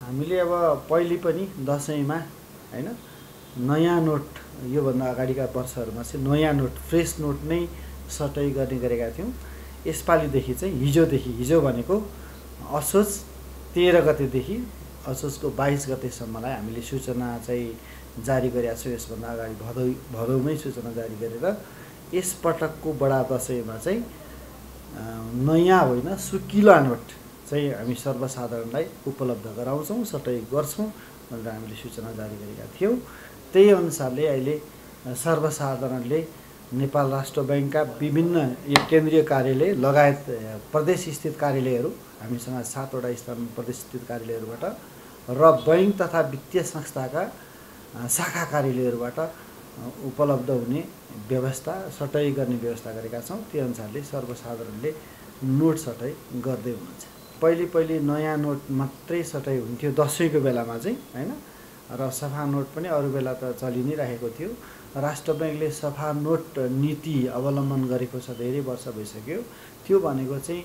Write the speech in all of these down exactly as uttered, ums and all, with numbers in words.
हामीले अब पहिले पनि दसैँमा हैन नयाँ नोट योभन्दा अगाडिका वर्षहरूमा चाहिँ नयाँ नोट फ्रेस नोट नै सटै गर्ने गरेका थियौँ। यसपालिदेखि चाहिँ हिजोदेखि हिजो भनेको असोज तेह्र गतेदेखि असोजको बाइस गतेसम्मलाई हामीले सूचना चाहिँ जारी गरेका छौँ। यसभन्दा अगाडि भदौ भदौमै सूचना जारी गरेर यसपटकको बडा दसैँमा चाहिँ नयाँ होइन सुकिला नोट चाहिँ हामी सर्वसाधारणलाई उपलब्ध गराउँछौँ, सटै गर्छौँ भनेर हामीले सूचना जारी गरेका थियौँ। त्यही अनुसारले अहिले सर्वसाधारणले नेपाल राष्ट्र बैंकका विभिन्न केन्द्रीय कार्यालय लगायत प्रदेश स्थित कार्यालयहरू हामीसँग सातवटा स्थानमा प्रदेश स्थित कार्यालयहरूबाट र बैंक तथा वित्तीय संस्थाका शाखा कार्यालयहरूबाट उपलब्ध हुने व्यवस्था सटै गर्ने व्यवस्था गरेका छौँ। त्यो अनुसारले सर्वसाधारणले नोट सटै गर्दै हुनुहुन्छ। पहिले पहिले नयाँ नोट मात्रै सटै हुन्थ्यो दसैँको बेलामा चाहिँ हैन, र सफा नोट पनि अरू बेला त चलि नै रहेको थियो। राष्ट्र बैंकले सफा नोट नीति अवलम्बन गरेको छ, धेरै वर्ष भइसक्यो। त्यो भनेको चाहिँ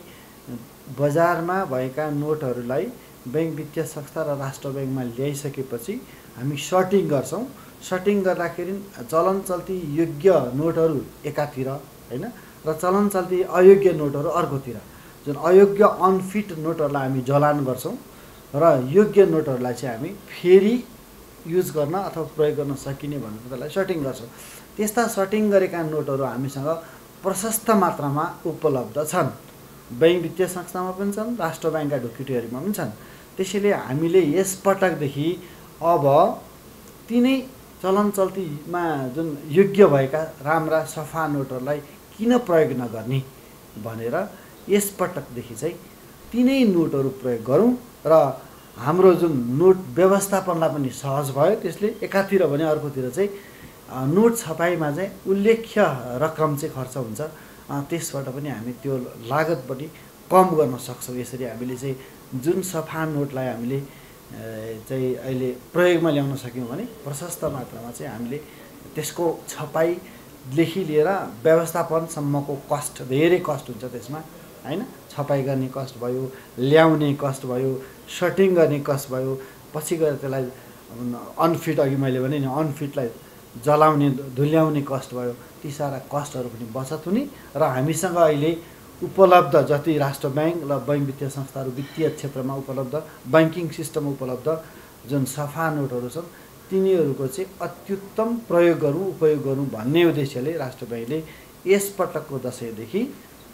बजारमा भएका नोटहरूलाई बैंक वित्तीय संस्था र राष्ट्र बैंकमा ल्याइसकेपछि हामी सर्टिङ गर्छौँ। सर्टिङ गर्दाखेरि चलन चल्ती योग्य नोटहरू एकातिर हैन र चलन चल्ती अयोग्य नोटहरू अर्कोतिर, जुन अयोग्य अनफिट नोटहरूलाई हामी जलान गर्छौँ र योग्य नोटहरूलाई चाहिँ हामी फेरि युज गर्न अथवा प्रयोग गर्न सकिने भनेर त्यसलाई सर्टिङ गर्छौँ। त्यस्ता सर्टिङ गरेका नोटहरू हामीसँग प्रशस्त मात्रामा उपलब्ध छन्। बैंक वित्तीय संस्थामा पनि छन्, राष्ट्र बैंकका ढुकुटीहरूमा पनि छन्। त्यसैले हामीले यसपटकदेखि अब तिनै चलन चल्तीमा जुन योग्य भएका राम्रा सफा नोटहरूलाई किन प्रयोग नगर्ने भनेर यसपटकदेखि चाहिँ तिनै नोटहरू प्रयोग गरौँ र हाम्रो जुन नोट व्यवस्थापनलाई पनि सहज भयो। त्यसले एकातिर भने अर्कोतिर चाहिँ नोट छपाईमा चाहिँ उल्लेख्य रकम चाहिँ खर्च हुन्छ, त्यसबाट पनि हामी त्यो लागत पनि कम गर्न सक्छौँ। यसरी हामीले चाहिँ जुन सफा नोटलाई हामीले चाहिँ अहिले प्रयोगमा ल्याउन सक्यौँ भने प्रशस्त मात्रामा चाहिँ हामीले त्यसको छपाईदेखि लिएर व्यवस्थापनसम्मको कस्ट, धेरै कस्ट हुन्छ त्यसमा हैन। छपाई गर्ने कस्ट भयो, ल्याउने कस्ट भयो, सर्टिङ गर्ने कस्ट भयो, पछि गएर त्यसलाई अनफिट, अघि मैले भने नि अनफिटलाई जलाउने धुल्याउने कस्ट भयो। ती सारा कस्टहरू पनि बचत हुने र हामीसँग अहिले उपलब्ध जति राष्ट्र बैंक र बैंक वित्तीय संस्थाहरू वित्तीय क्षेत्रमा उपलब्ध बैंकिङ सिस्टम उपलब्ध जुन सफा नोटहरू छन् तिनीहरूको चाहिँ अत्युत्तम प्रयोग गरौँ, उपयोग गरौँ भन्ने उद्देश्यले राष्ट्र बैंकले यसपटकको दसैँदेखि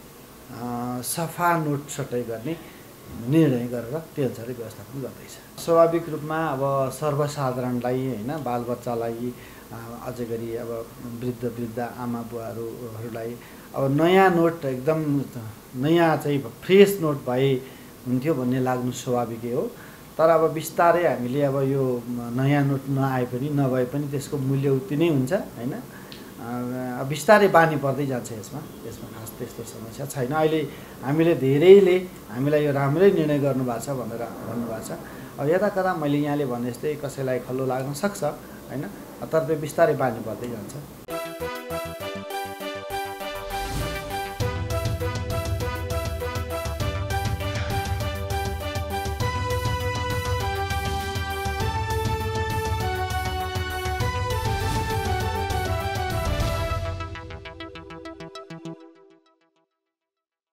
सफा नोट सटै गर्ने निर्णय गरेर त्यो अनुसारले व्यवस्थापन गर्दैछ। स्वाभाविक रूपमा अब सर्वसाधारणलाई हैन, बालबच्चालाई, अझै गरी अब वृद्ध वृद्ध आमा बुवाहरूलाई अब नयाँ नोट एकदम नयाँ चाहिँ फ्रेस नोट भए हुन्थ्यो भन्ने लाग्नु स्वाभाविकै हो। तर अब बिस्तारै हामीले अब यो नयाँ नोट नआए पनि नभए पनि त्यसको मूल्य उति नै हुन्छ हैन। बिस्तारै बानी पर्दै जान्छ। यसमा यसमा खास त्यस्तो समस्या छैन। अहिले हामीले धेरैले हामीलाई यो राम्रै निर्णय गर्नुभएको छ भनेर भन्नुभएको छ। अब यता कता मैले यहाँले भने जस्तै कसैलाई खल्लो लाग्न सक्छ हैन, तर त्यो बिस्तारै बानी पर्दै जान्छ।